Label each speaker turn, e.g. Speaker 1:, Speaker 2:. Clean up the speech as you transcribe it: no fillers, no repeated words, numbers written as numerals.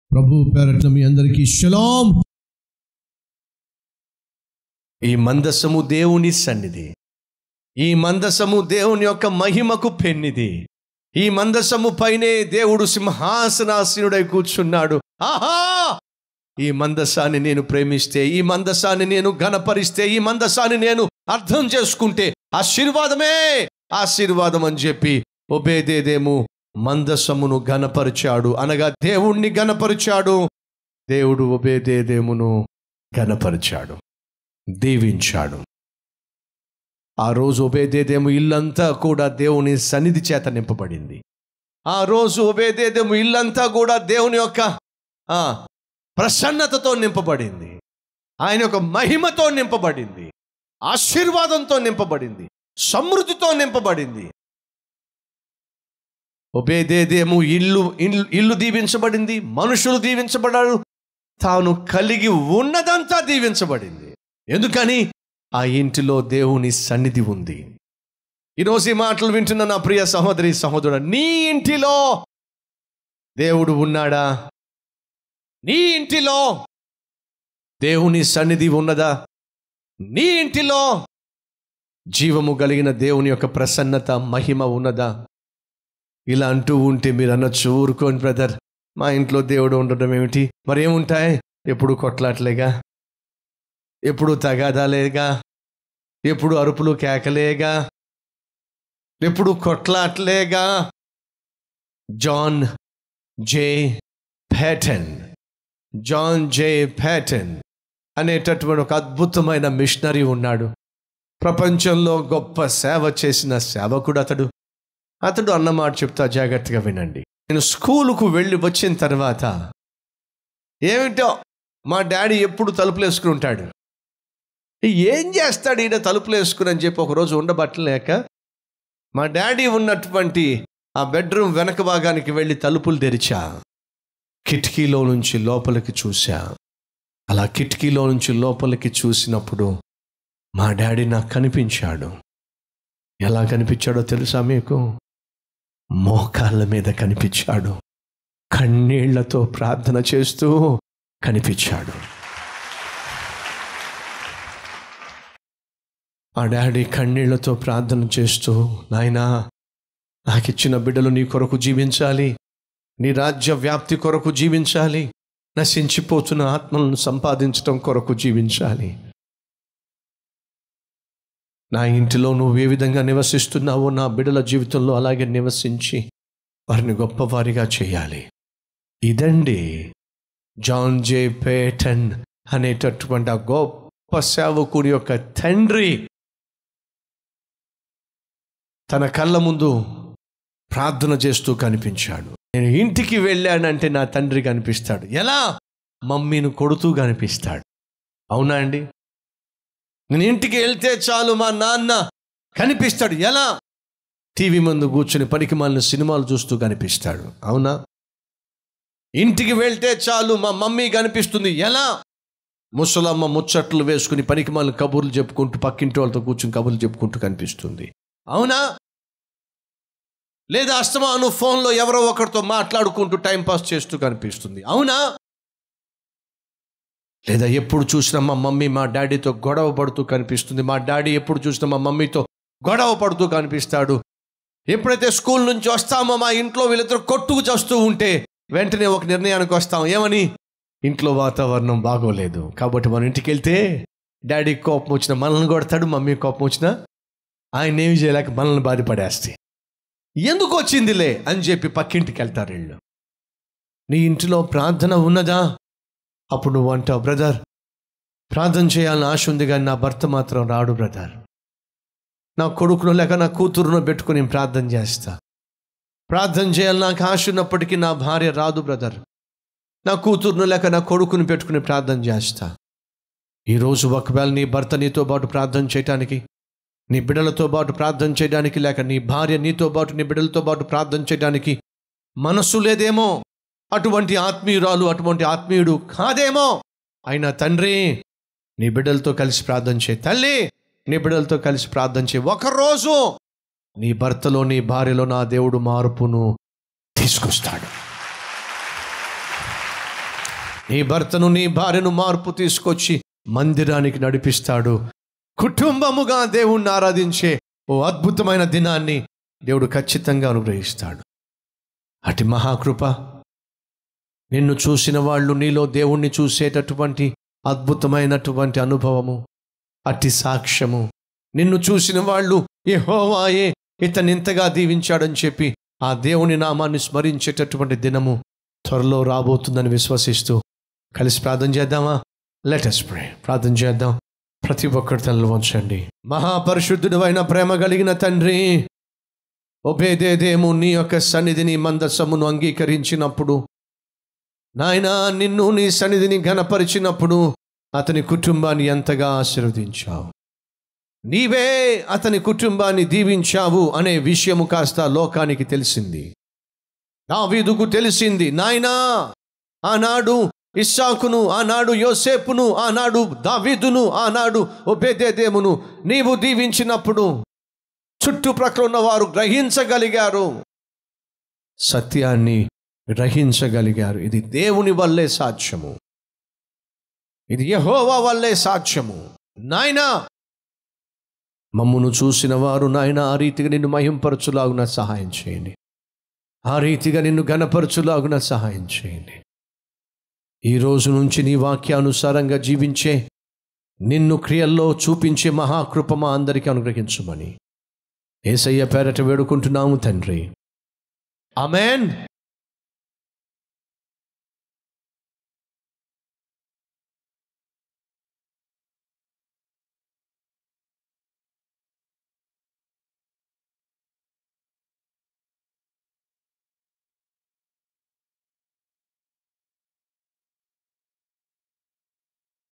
Speaker 1: ప్రభు పేరట మీ అందరికీ షలాం.
Speaker 2: ఈ మందసము దేవుని సన్నిధి, ఈ మందసము దేవుని యొక్క మహిమకు పెన్నిది. ఈ మందసము పైనే దేవుడు సింహాసనాసీనుడై కూర్చున్నాడు. ఆహా! ఈ మందసాన్ని నేను ప్రేమిస్తే, ఈ మందసాన్ని నేను ఘనపరిస్తే, ఈ మందసాన్ని నేను అర్థం చేసుకుంటే ఆశీర్వాదమే ఆశీర్వాదం అని చెప్పి ఒబేదేదేము మందసమును ఘనపరిచాడు, అనగా దేవుణ్ణి ఘనపరిచాడు. దేవుడు ఒబేదేదేమును ఘనపరిచాడు, దీవించాడు. ఆ రోజు ఒబేదేదేము ఇల్లంతా కూడా దేవుని సన్నిధి చేత నింపబడింది. ఆ రోజు ఒబేదేదేము ఇల్లంతా కూడా దేవుని యొక్క ప్రసన్నతతో నింపబడింది, ఆయన యొక్క మహిమతో నింపబడింది, ఆశీర్వాదంతో నింపబడింది, సమృద్ధితో నింపబడింది. ఒబేదేదేము ఇల్లు దీవించబడింది, మనుషులు దీవించబడ్డారు, తాను కలిగి ఉన్నదంతా దీవించబడింది. ఎందుకని? ఆ ఇంటిలో దేవుని సన్నిధి ఉంది. ఈరోజు ఈ మాటలు వింటున్న నా ప్రియ సహోదరి సహోదరుడు, నీ ఇంటిలో దేవుడు ఉన్నాడా? నీ ఇంటిలో దేవుని సన్నిధి ఉన్నదా? నీ ఇంటిలో జీవము కలిగిన దేవుని యొక్క ప్రసన్నత, మహిమ ఉన్నదా? ఇలా అంటూ ఉంటే మీరు అనొచ్చు, ఊరుకోండి బ్రదర్, మా ఇంట్లో దేవుడు ఉండడం ఏమిటి? మరేముంటాయి? ఎప్పుడు కొట్లాట్లేగా, ఎప్పుడు తగాదాలేగా, ఎప్పుడు అరుపులు కేకలేగా, ఎప్పుడు కొట్లాట్లేగా. జాన్ జే ప్యాటన్ అనేటటువంటి ఒక అద్భుతమైన మిషనరీ ఉన్నాడు. ప్రపంచంలో గొప్ప సేవ చేసిన సేవకుడు అతడు అన్నమాట చెప్తా, జాగ్రత్తగా వినండి. నేను స్కూలుకు వెళ్ళి వచ్చిన తర్వాత ఏమిటో మా డాడీ ఎప్పుడు తలుపులు వేసుకుని ఉంటాడు. ఏం చేస్తాడు ఈయన తలుపులు వేసుకుని అని చెప్పి ఒకరోజు ఉండబట్టలేక మా డాడీ ఉన్నటువంటి ఆ బెడ్రూమ్ వెనక భాగానికి వెళ్ళి తలుపులు తెరిచా. కిటికీలో నుంచి లోపలికి చూసా. అలా కిటికీలో నుంచి లోపలికి చూసినప్పుడు మా డాడీ నాకు కనిపించాడు. ఎలా కనిపించాడో తెలుసా మీకు? మోకాళ్ళ మీద కనిపించాడు, కన్నీళ్లతో ప్రార్థన చేస్తూ కనిపించాడు. ఆ డాడీ కన్నీళ్లతో ప్రార్థన చేస్తూ, నాయనా, నాకిచ్చిన బిడ్డలు నీ కొరకు జీవించాలి, నీ రాజ్య వ్యాప్తి కొరకు జీవించాలి, నశించిపోతున్న ఆత్మలను సంపాదించడం కొరకు జీవించాలి. నా ఇంటిలో నువ్వు ఏ విధంగా నివసిస్తున్నావో నా బిడ్డల జీవితంలో అలాగే నివసించి వారిని గొప్పవారిగా చేయాలి. ఇదండి జాన్ జే ప్యాటన్ అనేటటువంటి ఆ గొప్ప సేవకుడి యొక్క తండ్రి తన కళ్ళ ముందు ప్రార్థన చేస్తూ కనిపించాడు. నేను ఇంటికి వెళ్ళానంటే నా తండ్రి కనిపిస్తాడు. ఎలా? మమ్మీని కొడుతూ కనిపిస్తాడు. అవునా అండి? నేను ఇంటికి వెళ్తే చాలు మా నాన్న కనిపిస్తాడు. ఎలా? టీవీ ముందు కూర్చొని పనికిమాలిన సినిమాలు చూస్తూ కనిపిస్తాడు. అవునా? ఇంటికి వెళ్తే చాలు మా మమ్మీ కనిపిస్తుంది. ఎలా? ముసలమ్మ ముచ్చట్లు వేసుకుని పనికిమాలిన కబుర్లు చెప్పుకుంటూ పక్కింటి వాళ్ళతో కూర్చుని కబుర్లు చెప్పుకుంటూ కనిపిస్తుంది. అవునా? లేదా అస్తమాను ఫోన్లో ఎవరో ఒకరితో మాట్లాడుకుంటూ టైంపాస్ చేస్తూ కనిపిస్తుంది. అవునా? లేదా ఎప్పుడు చూసినా మా మమ్మీ మా డాడీతో గొడవ పడుతూ కనిపిస్తుంది. మా డాడీ ఎప్పుడు చూసినా మా మమ్మీతో గొడవ పడుతూ కనిపిస్తాడు. ఎప్పుడైతే స్కూల్ నుంచి వస్తామో మా ఇంట్లో వీళ్ళిద్దరు కొట్టుకు చేస్తూ ఉంటే వెంటనే ఒక నిర్ణయానికి వస్తాం. ఏమని? ఇంట్లో వాతావరణం బాగోలేదు కాబట్టి మన ఇంటికి వెళ్తే డాడీ కోపం వచ్చినా మనల్ని కొడతాడు, మమ్మీ కోపం వచ్చినా ఆయన ఏమి చేయలేక మనల్ని బాధపడేస్తే ఎందుకు వచ్చిందిలే అని చెప్పి పక్కింటికి వెళ్తారు వీళ్ళు. నీ ఇంటిలో ప్రార్థన ఉన్నదా? అప్పుడు నువ్వు అంటావు, బ్రదర్ ప్రార్థన చేయాలని ఆశ ఉంది కానీ నా భర్త మాత్రం రాడు బ్రదర్. నా కొడుకును లేక నా కూతురును పెట్టుకుని ప్రార్థన చేస్తా. ప్రార్థన చేయాలని నాకు ఆశ ఉన్నప్పటికీ నా భార్య రాదు బ్రదర్. నా కూతురును లేక నా కొడుకుని పెట్టుకుని ప్రార్థన చేస్తా. ఈరోజు ఒకవేళ నీ భర్త నీతో పాటు ప్రార్థన చేయడానికి, నీ బిడ్డలతో పాటు ప్రార్థన చేయడానికి, లేక నీ భార్య నీతో పాటు నీ బిడ్డలతో పాటు ప్రార్థన చేయడానికి మనస్సు లేదేమో, అటువంటి ఆత్మీయురాలు అటువంటి ఆత్మీయుడు కాదేమో, అయినా తండ్రి నీ బిడ్డలతో కలిసి ప్రార్థన చేయి, తల్లి నీ బిడ్డలతో కలిసి ప్రార్థన చేయి. ఒకరోజు నీ భర్తలో నీ భార్యలో నా దేవుడు మార్పును తీసుకొస్తాడు. నీ భర్తను నీ భార్యను మార్పు తీసుకొచ్చి మందిరానికి నడిపిస్తాడు. కుటుంబముగా దేవుణ్ణి ఆరాధించే ఓ అద్భుతమైన దినాన్ని దేవుడు ఖచ్చితంగా అనుగ్రహిస్తాడు. అటు మహాకృప, నిన్ను చూసిన వాళ్ళు నీలో దేవుణ్ణి చూసేటటువంటి అద్భుతమైనటువంటి అనుభవము, అట్టి సాక్ష్యము, నిన్ను చూసిన వాళ్ళు యెహోవాయే ఇతన్ని ఇంతగా దీవించాడని చెప్పి ఆ దేవుని నామాన్ని స్మరించేటటువంటి దినము త్వరలో రాబోతుందని విశ్వసిస్తూ కలిసి ప్రార్థన చేద్దామా? Let us pray. ప్రార్థన చేద్దాం. ప్రతి ఒక్కరి తలలు వంచండి. మహాపరిశుద్ధుడు అయిన ప్రేమ కలిగిన తండ్రి, ఒబేదేదేము నీ యొక్క సన్నిధిని మందసమును అంగీకరించినప్పుడు, నాయనా నిన్ను నీ సన్నిధిని ఘనపరిచినప్పుడు అతని కుటుంబాన్ని ఎంతగా ఆశీర్వదించావు. నీవే అతని కుటుంబాన్ని దీవించావు అనే విషయము కాస్త లోకానికి తెలిసింది, దావీదుకు తెలిసింది. నాయనా ఆనాడు ఇస్సాకును, ఆనాడు యోసేపును, ఆనాడు దావీదును, ఆనాడు ఒబేదేదేమును నీవు దీవించినప్పుడు చుట్టుప్రక్కల ఉన్నవారు గ్రహించగలిగారు, సత్యాన్ని గ్రహించగలిగారు. ఇది దేవుని వల్లే సాధ్యము, ఇది యెహోవా వల్లే సాధ్యము. నాయనా మమ్మును చూసిన వారు నాయన ఆ రీతిగా నిన్ను మహింపరచులాగున సహాయం చేయండి, ఆ రీతిగా నిన్ను ఘనపరచులాగున సహాయం చేయండి. ఈ రోజు నుంచి నీ వాక్యానుసారంగా జీవించే, నిన్ను క్రియల్లో చూపించే మహాకృప మా అందరికీ అనుగ్రహించుమని యేసయ్య పేరట వేడుకుంటున్నాము తండ్రి. ఆమేన్.